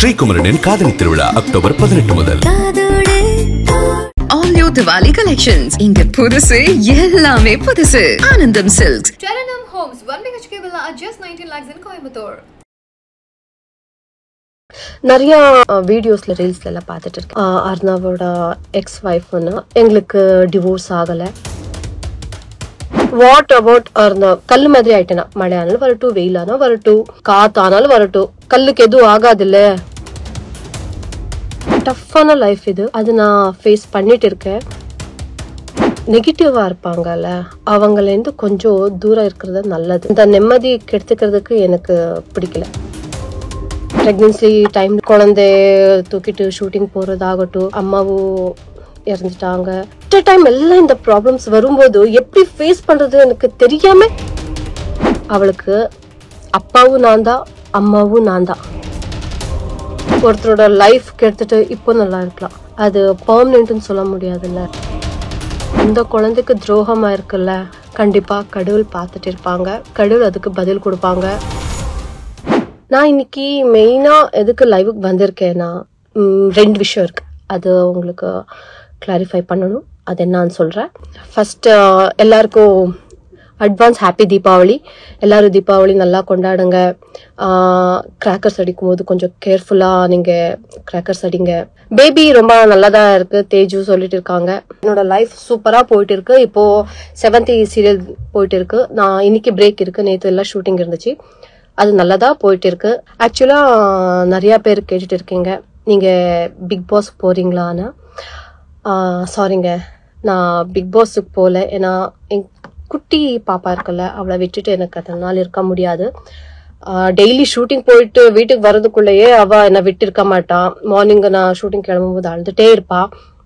Sree Kumaran Thangamaligai, October 18 முதல். All new Diwali collections. இங்க புதுசு எல்லாமே புதுசு. Anandam Silks. Terrenum homes 1 BHK villa at just 19 lakhs in Coimbatore. நிறைய வீடியோஸ்ல ரீல்ஸ்ல எல்லாம் பார்த்துட்டு இருக்கேன். அர்ணவோட எக்ஸ் வைஃப்னு எங்களுக்கு டிவோர்ஸ் ஆகல. What about Arnav? கல்லு மாதிரி ஆயிட்டேனா, மழை ஆனாலும் வரட்டும், வெயில் ஆனாலும் வரட்டும், காத்தானாலும் வரட்டும், கல்லுக்கு எதுவும் ஆகாதுல்ல. டஃப்பான லைஃப் இது, அது நான் ஃபேஸ் பண்ணிட்டு இருக்கேன். நெகட்டிவா இருப்பாங்கல்ல, அவங்களேருந்து கொஞ்சம் தூரம் இருக்கிறது நல்லது. இந்த நிம்மதி கெடுத்துக்கிறதுக்கு எனக்கு பிடிக்கல. பிரெக்னன்சி டைம் குழந்தை தூக்கிட்டு ஷூட்டிங் போறதாகட்டும், அம்மாவும் இறந்துட்டாங்க, டைம் எல்லாம் இந்த ப்ராப்ளம்ஸ் வரும்போது எப்படி ஃபேஸ் பண்றது எனக்கு தெரியாம, அவளுக்கு அப்பாவும் நான் தான், அம்மாவும் நான் தான். ஒருத்தரோட லைஃப் கெடுத்துட்டு இப்போ நல்லா இருக்கலாம், அது பெர்மனன்ட்னு சொல்ல முடியாதுல்ல. இந்த குழந்தைக்கு துரோகமா இருக்குல்ல, கண்டிப்பா கடவுள் பார்த்துட்டு இருப்பாங்க, கடவுள் அதுக்கு பதில் கொடுப்பாங்க. நான் இன்னைக்கு மெயினா எதுக்கு லைவுக்கு வந்திருக்கேன்னா, 2 விஷயம் இருக்கு, அது உங்களுக்கு கிளாரிஃபை பண்ணணும். அது என்னன்னு சொல்றேன். ஃபர்ஸ்ட், எல்லாருக்கும் அட்வான்ஸ் ஹாப்பி தீபாவளி. எல்லாரும் தீபாவளி நல்லா கொண்டாடுங்க. கிராக்கர்ஸ் அடிக்கும் போது கொஞ்சம் கேர்ஃபுல்லா நீங்க கிராக்கர்ஸ் அடிங்க. பேபி ரொம்ப நல்லதா இருக்கு, தேஜு சொல்லிட்டு இருக்காங்க. என்னோட லைஃப் சூப்பரா போயிட்டு இருக்கு. இப்போ 7th சீரியல் போயிட்டு இருக்கு. நான் இன்னைக்கு பிரேக் இருக்கு, நேற்று எல்லாம் ஷூட்டிங் இருந்துச்சு, அது நல்லதா போயிட்டு இருக்கு. ஆக்சுவலா நிறைய பேர் கேட்டுட்டு இருக்கீங்க, நீங்க பிக் பாஸ் போறீங்களான்னு. சாரிங்க, நான் பிக் பாஸுக்கு போகல. ஏன்னா என் குட்டி பாப்பா இருக்குல்ல, அவளை விட்டுட்டு எனக்கு அதனால இருக்க முடியாது. டெய்லி ஷூட்டிங் போயிட்டு வீட்டுக்கு வர்றதுக்குள்ளேயே அவ என்னை விட்டு இருக்க மாட்டான். மார்னிங் நான் ஷூட்டிங் கிளம்பும் போது அழுதுட்டே இருப்பா.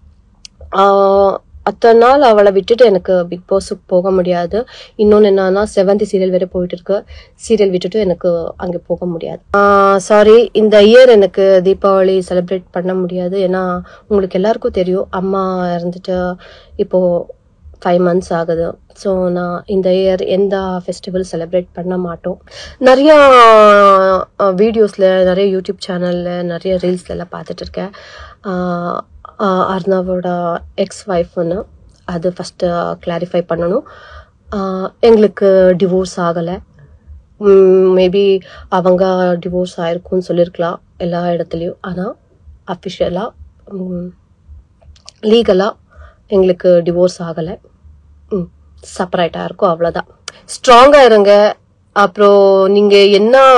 அத்தனை நாள் அவளை விட்டுட்டு எனக்கு பிக் பாஸுக்கு போக முடியாது. இன்னொன்னு என்னன்னா, 7th சீரியல் வேற போயிட்டு இருக்கு, சீரியல் விட்டுட்டு எனக்கு அங்க போக முடியாது. சாரி, இந்த இயர் எனக்கு தீபாவளி செலிப்ரேட் பண்ண முடியாது. ஏன்னா உங்களுக்கு எல்லாருக்கும் தெரியும், அம்மா இறந்துட்டு இப்போ 5 months ஆகுது. ஸோ நான் இந்த இயர் எந்த ஃபெஸ்டிவல் செலிப்ரேட் பண்ண மாட்டோம். நிறைய வீடியோஸ்ல, நிறைய யூடியூப் சேனல்ல, நிறைய ரீல்ஸ்ல எல்லாம் பார்த்துட்டு இருக்கேன். அர்ணவோட எக்ஸ் வைஃப்னு, அது ஃபர்ஸ்ட் கிளாரிஃபை பண்ணணும். எங்களுக்கு டிவோர்ஸ் ஆகலை. மேபி அவங்க டிவோர்ஸ் ஆயிருக்கும்னு சொல்லியிருக்கலாம் எல்லா இடத்துலையும். ஆனால் அஃபிஷியலாக லீகலாக எங்களுக்கு டிவோர்ஸ் ஆகலை. செப்பரேட்டாக இருக்கும், அவ்வளோதான். ஸ்ட்ராங்காக இருங்க. அப்புறம் நீங்கள்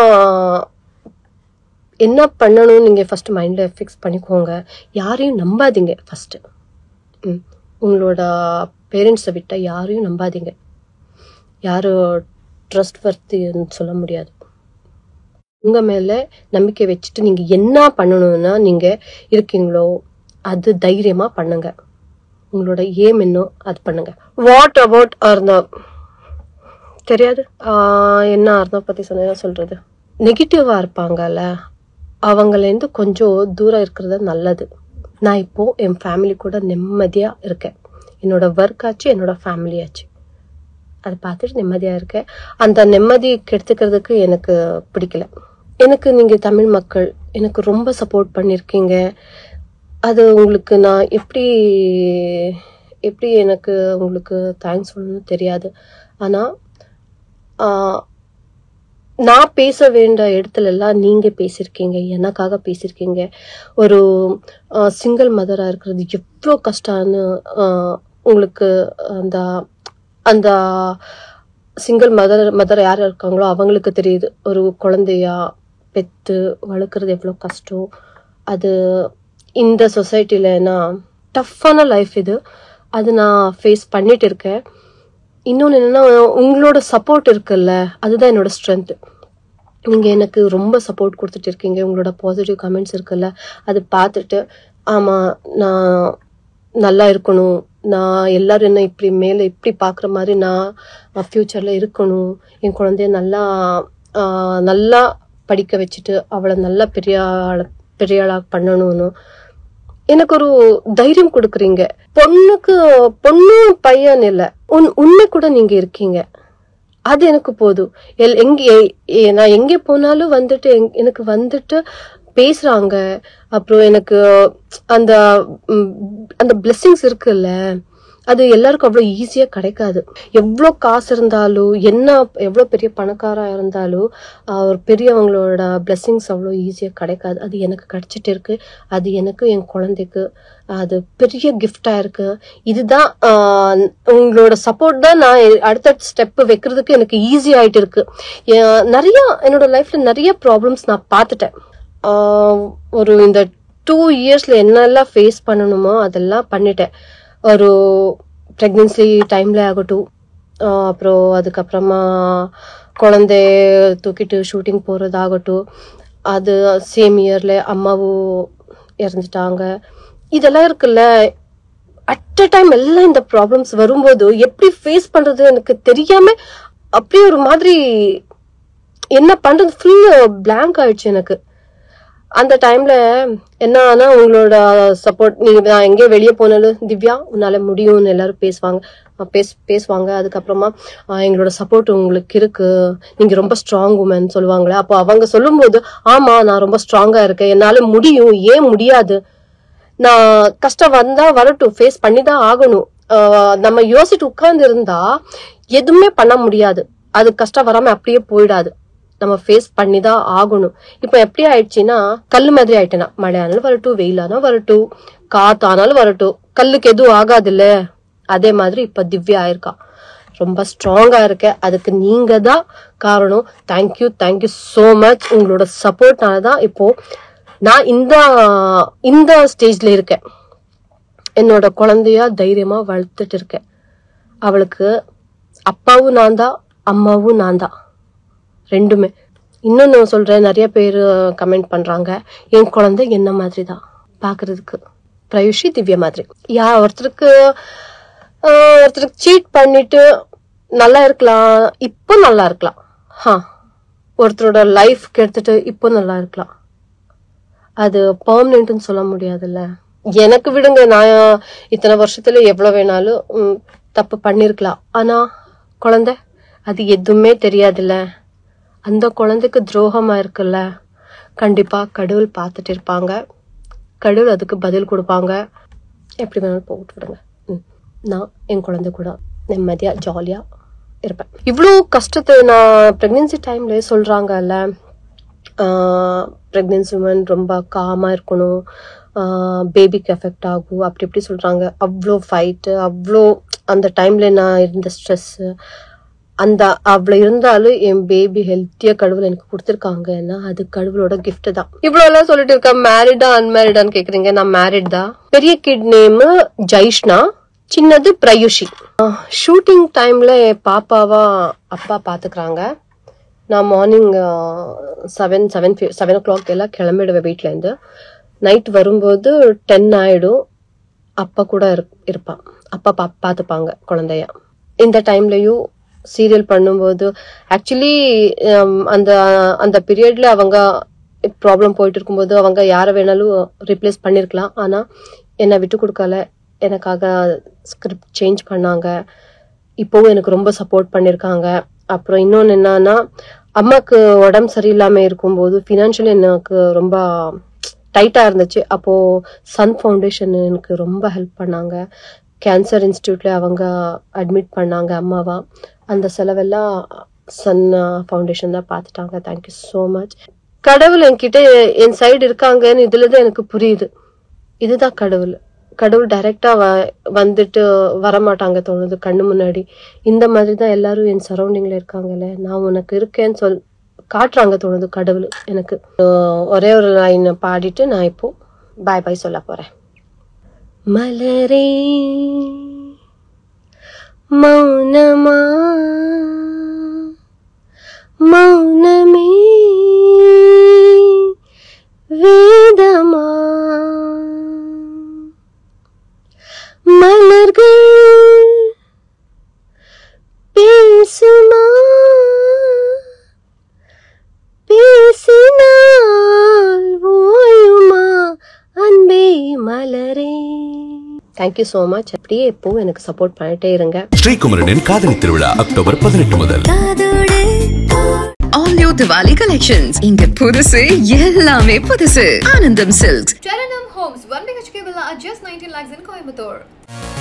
என்ன பண்ணணும் நீங்க ஃபர்ஸ்ட் மைண்ட்ல ஃபிக்ஸ் பண்ணிக்கோங்க. யாரையும் நம்பாதீங்க. ஃபர்ஸ்ட் உங்களோட பேரண்ட்ஸை விட்டா யாரையும் நம்பாதீங்க. யாரும் ட்ரஸ்ட் வர்த்தின்னு சொல்ல முடியாது. உங்க மேல நம்பிக்கை வச்சுட்டு நீங்க என்ன பண்ணணும்னா நீங்க இருக்கீங்களோ அது தைரியமா பண்ணுங்க. உங்களோட ஏம் என்ன அது பண்ணுங்க. What about Arnav? தெரியாது என்ன அர்ணவ் பத்தி சொன்ன சொல்றது. நெகட்டிவா இருப்பாங்கல்ல, அவங்களேருந்து கொஞ்சம் தூரம் இருக்கிறது நல்லது. நான் இப்போ என் ஃபேமிலி கூட நிம்மதியா இருக்கேன். என்னோட ஒர்க் ஆச்சு, என்னோட ஃபேமிலி ஆச்சு, அதை பார்த்துட்டு நிம்மதியா இருக்கேன். அந்த நிம்மதி கெடுத்துக்கிறதுக்கு எனக்கு பிடிக்கல. எனக்கு நீங்க தமிழ் மக்கள் எனக்கு ரொம்ப சப்போர்ட் பண்ணிருக்கீங்க. அது உங்களுக்கு நான் எப்படி எனக்கு உங்களுக்கு தேங்க்ஸ் சொல்லணும்னு தெரியாது. ஆனா நான் பேச வேண்டிய இடத்துல எல்லாம் நீங்க பேசிருக்கீங்க, எனக்காக பேசிருக்கீங்க. ஒரு சிங்கிள் மதரா இருக்கிறது எவ்வளோ கஷ்டம்னு உங்களுக்கு அந்த சிங்கிள் மதர் யார் இருக்காங்களோ அவங்களுக்கு தெரியுது. ஒரு குழந்தையா பெத்து வளர்க்குறது எவ்வளோ கஷ்டம். அது இந்த சொசைட்டிலனா டஃப்பான லைஃப் இது, அது நான் ஃபேஸ் பண்ணிட்டு இருக்கேன். இன்னொன்று என்னன்னா, உங்களோட சப்போர்ட் இருக்குல்ல, அதுதான் என்னோட ஸ்ட்ரென்த். நீங்க எனக்கு ரொம்ப சப்போர்ட் கொடுத்துட்டு இருக்கீங்க. உங்களோட பாசிட்டிவ் கமெண்ட்ஸ் இருக்குல்ல, அது பார்த்துட்டு ஆமா நான் நல்லா இருக்கணும், நான் எல்லாரும் என்ன இப்படி மேல இப்படி பாக்குற மாதிரி நான் ஃபியூச்சர்ல இருக்கணும், என் குழந்தைய நல்லா படிக்க வச்சுட்டு அவளை நல்லா பெரிய ஆளா பண்ணணும்னு எனக்கு ஒரு தைரியம் கொடுக்குறீங்க. பொண்ணு பையன் இல்ல, உண்மை கூட நீங்க இருக்கீங்க. அது எனக்கு போதும். நான் எங்கே போனாலும் வந்துட்டு எனக்கு வந்துட்டு பேசுறாங்க. அப்புறம் எனக்கு அந்த அந்த பிளெஸிங்ஸ் இருக்குல்ல, அது எல்லாருக்கும் அவ்வளோ ஈஸியா கிடைக்காது. எவ்வளோ காசு இருந்தாலும், எவ்வளோ பெரிய பணக்காரா இருந்தாலும், ஒரு பெரியவங்களோட பிளெஸிங்ஸ் அவ்வளோ ஈஸியா கிடைக்காது. அது எனக்கு கிடைச்சிட்டு இருக்கு. அது எனக்கு, என் குழந்தைக்கு அது பெரிய கிஃப்டா இருக்கு. இதுதான் உங்களோட சப்போர்ட் தான் நான் அடுத்த ஸ்டெப் வைக்கிறதுக்கு எனக்கு ஈஸி ஆயிட்டு இருக்கு. நிறைய என்னோட லைஃப்ல நிறைய ப்ராப்ளம்ஸ் நான் பார்த்துட்டேன். ஒரு இந்த 2 இயர்ஸ்ல என்னெல்லாம் ஃபேஸ் பண்ணணுமோ அதெல்லாம் பண்ணிட்டேன். ஒரு பிரெக்னன்சி டைம்ல ஆகட்டும், அப்புறம் அதுக்கப்புறமா குழந்தைய தூக்கிட்டு ஷூட்டிங் போறதாகட்டும், அது சேம் இயர்ல அம்மாவும் இறந்துட்டாங்க. இதெல்லாம் இருக்குல்ல, அட் அ டைம் எல்லாம் இந்த ப்ராப்ளம்ஸ் வரும்போது எப்படி ஃபேஸ் பண்றது எனக்கு தெரியாம அப்படியே ஒரு மாதிரி என்ன பண்றது ஃபுல் பிளாங்க் ஆயிடுச்சு எனக்கு. அந்த டைம்ல என்ன ஆனா, உங்களோட சப்போர்ட், நீங்க நான் எங்கேயோ வெளியே போனாலும் திவ்யா உன்னால முடியும்னு எல்லாரும் பேசுவாங்க. அதுக்கப்புறமா எங்களோட சப்போர்ட் உங்களுக்கு இருக்கு, நீங்க ரொம்ப ஸ்ட்ராங் உமன் சொல்லுவாங்களே. அப்போ அவங்க சொல்லும் போது ஆமா நான் ரொம்ப ஸ்ட்ராங்கா இருக்கேன், என்னால முடியும், ஏன் முடியாது, நான் கஷ்டம் வந்தா வரட்டும், ஃபேஸ் பண்ணிதான் ஆகணும். நம்ம யோசிட்டு உட்கார்ந்து இருந்தா எதுவுமே பண்ண முடியாது. அது கஷ்டம் வராம அப்படியே போயிடாது, நம்ம ஃபேஸ் பண்ணிதான் ஆகணும். இப்ப எப்படி ஆயிடுச்சுன்னா, கல்லு மாதிரி ஆயிட்டேனா, மழை ஆனாலும் வரட்டும், வெயிலானாலும் வரட்டும், காத்தானாலும் வரட்டும், கல்லுக்கு எதுவும் ஆகாது இல்ல, அதே மாதிரி இப்ப திவ்யா ஆயிருக்கா. ரொம்ப ஸ்ட்ராங்கா இருக்க. அதுக்கு நீங்க தான் காரணம். Thank you so much. உங்களோட சப்போர்ட்னாலதான் இப்போ நான் இந்த ஸ்டேஜ்ல இருக்கேன். என்னோட குழந்தையா தைரியமா வளர்த்துட்டு இருக்கேன். அவளுக்கு அப்பாவும் நான் தான், அம்மாவும் நான் தான், ரெண்டுமே. இன்னொன்னு சொல்றேன், நிறைய பேர் கமெண்ட் பண்றாங்க, என் குழந்தை என்ன மாதிரி தான் பாக்குறதுக்கு, பிரயுஷி திவ்யா மாதிரி. ஒருத்தருக்கு சீட் பண்ணிட்டு நல்லா இருக்கலாம், இப்போ நல்லா இருக்கலாம். ஒருத்தரோட லைஃப் கெடுத்துட்டு இப்போ நல்லா இருக்கலாம். அது பெர்மனன்ட்னு சொல்ல முடியாதுல்ல. எனக்கு விடுங்க, நான் இத்தனை வருஷத்துல எவ்வளவு வேணாலும் தப்பு பண்ணிருக்கலாம். ஆனா குழந்தை அது எதுவுமே தெரியாதுல்ல. அந்த குழந்தைக்கு துரோகமா இருக்குல்ல, கண்டிப்பா கடவுள் பார்த்துட்டு இருப்பாங்க. கடவுள் அதுக்கு பதில் கொடுப்பாங்க. எப்படி வேணாலும் போட்டு விடுங்க. நான் என் குழந்தை கூட நிம்மதியா ஜாலியா இருப்பேன். இவ்வளவு கஷ்டத்தை நான் பிரெக்னன்சி டைம்ல சொல்றாங்கல்ல, பிரெக்னன்சி உமன் ரொம்ப காமா இருக்கணும், பேபிக்கு எஃபெக்ட் ஆகும், அப்படி இப்படி சொல்றாங்க. அவ்வளோ ஃபைட்டு, அவ்வளோ அந்த டைம்ல நான் இருந்த ஸ்ட்ரெஸ், அந்த அவ்வளவு இருந்தாலும் என் பேபி ஹெல்த்தியா கடவுள் எனக்கு கொடுத்துருக்காங்கன்னா அது கடவுளோட கிஃப்ட் தான். இவ்வளவு எல்லாம் சொல்லிட்டு இருக்கா. மேரிடா அன்மேரிடான்னு கேக்குறீங்க, நான் மேரிட் தான். பெரிய கிட் நேம் ஜெய்ஷ்னா, சின்னது பிரயுஷி. ஷூட்டிங் டைம்ல பாப்பாவா அப்பா பாத்துக்கிறாங்க. நான் மார்னிங் 7 o'clock எல்லாம் கிளம்பிடுவேன் வீட்டுல இருந்து. நைட் வரும்போது 10 ஆயிடும். அப்பா கூட இருப்பான், அப்பா பாத்துப்பாங்க குழந்தைய. இந்த டைம்லயும் சீரியல் பண்ணும்போது ஆக்சுவலி அந்த பீரியட்ல அவங்க ப்ராப்ளம் போயிட்டு இருக்கும்போது அவங்க யாரை வேணாலும் ரீப்ளேஸ் பண்ணிருக்கலாம். ஆனா என்னை விட்டு கொடுக்கல, எனக்காக ஸ்கிரிப்ட் சேஞ்ச் பண்ணாங்க. இப்போவும் எனக்கு ரொம்ப சப்போர்ட் பண்ணிருக்காங்க. அப்புறம் இன்னொன்னு என்னன்னா, அம்மாக்கு உடம்பு சரியில்லாம இருக்கும்போது ஃபினான்ஷியலி எனக்கு ரொம்ப டைட்டா இருந்துச்சு. அப்போ சன் ஃபவுண்டேஷன் எனக்கு ரொம்ப ஹெல்ப் பண்ணாங்க. கேன்சர் இன்ஸ்டிடியூட்ல அவங்க அட்மிட் பண்ணாங்க அம்மாவா. அந்த செலவெல்லாம் சன் ஃபவுண்டேஷன் தான் பார்த்துட்டாங்க. Thank you so much. கடவுள் என்கிட்ட என் சைடு இருக்காங்கன்னு இதுலதான் எனக்கு புரியுது. இதுதான் கடவுள் டைரக்டா வந்துட்டு வரமாட்டாங்க தோணுது கண்ணு முன்னாடி. இந்த மாதிரி தான் எல்லாரும் என் சரௌண்டிங்ல இருக்காங்கல்ல, நான் உனக்கு இருக்கேன்னு காட்டுறாங்க தோணுது கடவுள் எனக்கு. ஒரே ஒரு லைன் பாடிட்டு நான் இப்போ பாய் பாய் சொல்ல போறேன். மலரே மௌனமா மௌனமே வேதமா, மலர்கள் பேசுமா பேசினால் ஓயுமா அன்பே மலரே. Thank you so much. அப்படியே எப்பவும் எனக்கு சப்போர்ட் பண்ணிட்டே இருங்க. ஸ்ரீ குமரனின் காதலி திருவிழா அக்டோபர் 18 முதல். All new Diwali collections. இங்க புதுசு எல்லாமே புதுசு. Anandam Silks. Terrenum Homes 1 BHK villa at just 19 lakhs in Coimbatore.